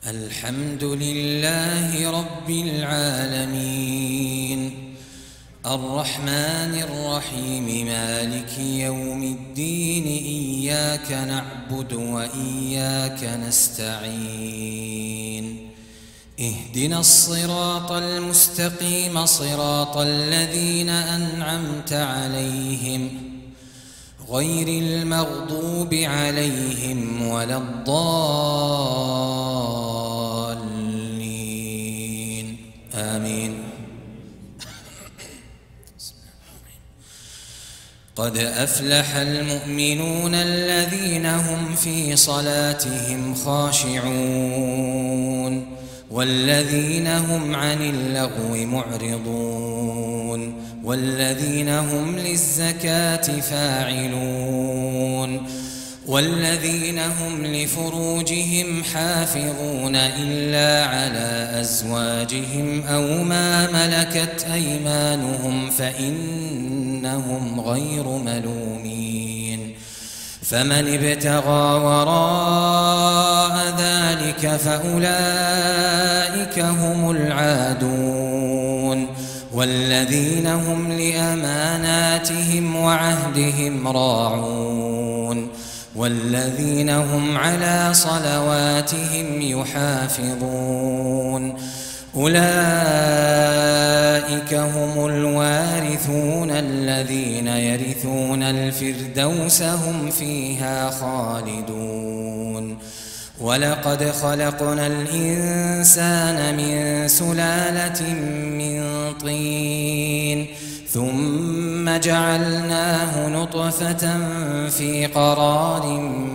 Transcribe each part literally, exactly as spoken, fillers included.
الحمد لله رب العالمين الرحمن الرحيم مالك يوم الدين إياك نعبد وإياك نستعين اهدنا الصراط المستقيم صراط الذين أنعمت عليهم غير المغضوب عليهم ولا الضالين آمين. قد أفلح المؤمنون الذين هم في صلاتهم خاشعون والذين هم عن اللغو معرضون والذين هم للزكاة فاعلون والذين هم لفروجهم حافظون إلا على أزواجهم أو ما ملكت أيمانهم فإنهم غير ملومين فمن ابتغى وراء ذلك فأولئك هم العادون والذين هم لأماناتهم وعهدهم راعون والذين هم على صلواتهم يحافظون أولئك هم الوارثون الذين يرثون الفردوس هم فيها خالدون. ولقد خلقنا الإنسان من سلالة من طين ثم جعلناه نطفة في قرار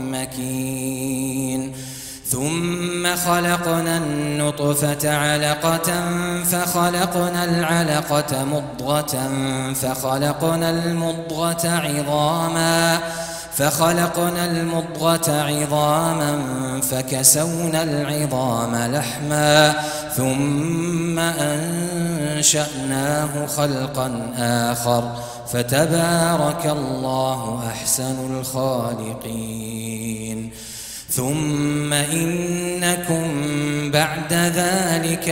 مكين ثم خلقنا النطفة علقة فخلقنا العلقة مضغة فخلقنا المضغة عظاما فخلقنا المضغة عظاما فكسونا العظام لحما ثم أنشأناه خلقا آخر فتبارك الله أحسن الخالقين. ثم إنكم بعد ذلك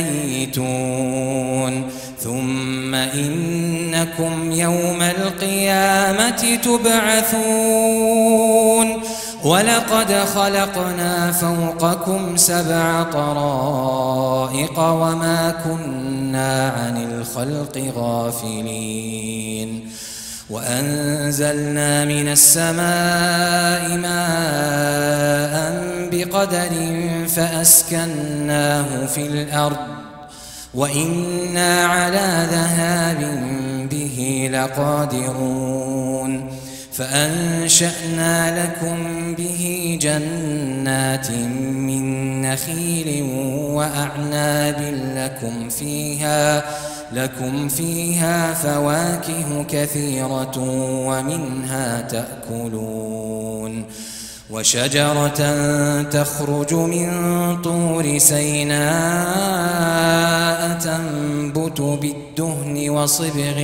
لميتون ثم إنكم يوم القيامة تبعثون. ولقد خلقنا فوقكم سبع طرائق وما كنا عن الخلق غافلين وأنزلنا من السماء ماء بقدر فأسكناه في الأرض وإنا على ذهاب به لقادرون فأنشأنا لكم به جنات من نخيل وأعناب لكم فيها لكم فيها فواكه كثيرة ومنها تأكلون وشجرة تخرج من طور سيناء تنبت بالدهن وصبغ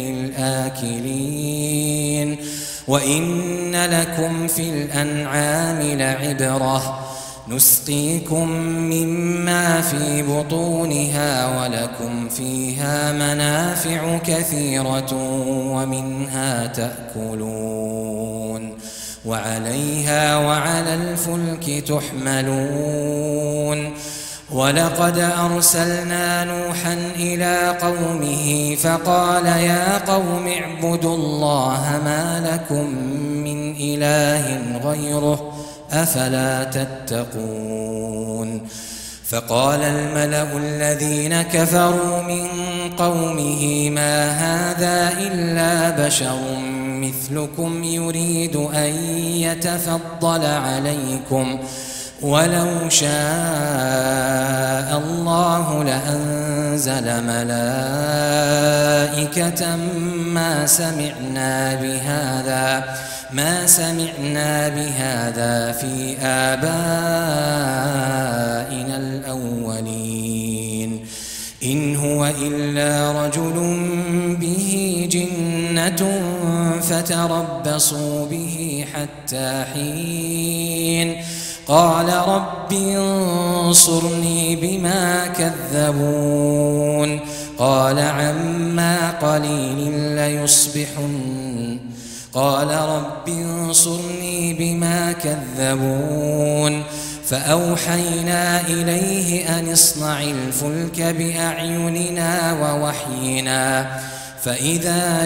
للآكلين وإن لكم في الأنعام لعبرة نسقيكم مما في بطونها ولكم فيها منافع كثيرة ومنها تأكلون وعليها وعلى الفلك تحملون. ولقد أرسلنا نوحا إلى قومه فقال يا قوم اعبدوا الله ما لكم من إله غيره أفلا تتقون. فقال الملأ الذين كفروا من قومه ما هذا إلا بشر مثلكم يريد أن يتفضل عليكم ولو شاء الله لأنزل ملائكة ما سمعنا بهذا ما سمعنا بهذا في آبائنا الأولين إن هو إلا رجل به جنة فتربصوا به حتى حين قال رب انظرني انصرني بما كذبون قال عما قليل ليصبحن قال رب انصرني بما كذبون فأوحينا إليه أن اصنع الفلك بأعيننا ووحينا فإذا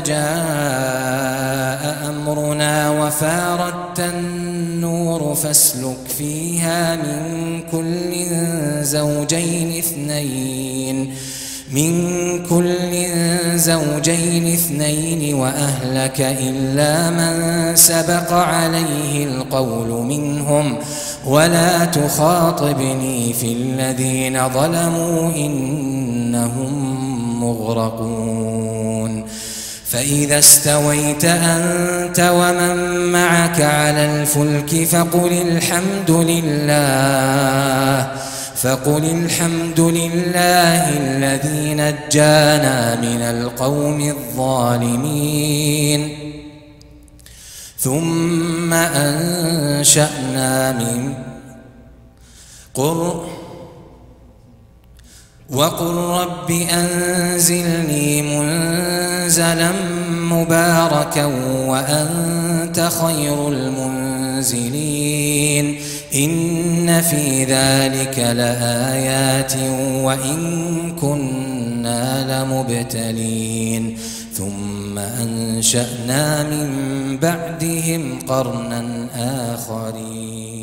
جاء أمرنا وفاردت النور فاسلك فيها من كل زوجين اثنين من كل زوجين اثنين وأهلك إلا من سبق عليه القول منهم ولا تخاطبني في الذين ظلموا إنهم مغرقون فإذا استويت أنت ومن معك على الفلك فقل الحمد لله فقل الحمد لله الذي نجانا من القوم الظالمين ثم أنشأنا من قر وقل رب أنزلني منزلا مباركا وأنت خير المنزلين إن في ذلك لآيات وإن كنا لمبتلين ثم أنشأنا من بعدهم قرنا آخرين.